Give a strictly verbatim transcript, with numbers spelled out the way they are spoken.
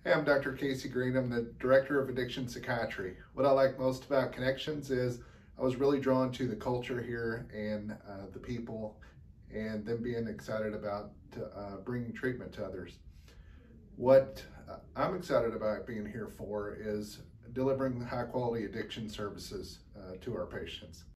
Hey, I'm Doctor Casey Green. I'm the Director of Addiction Psychiatry. What I like most about Connections is I was really drawn to the culture here and uh, the people and them being excited about uh, bringing treatment to others. What I'm excited about being here for is delivering high quality addiction services uh, to our patients.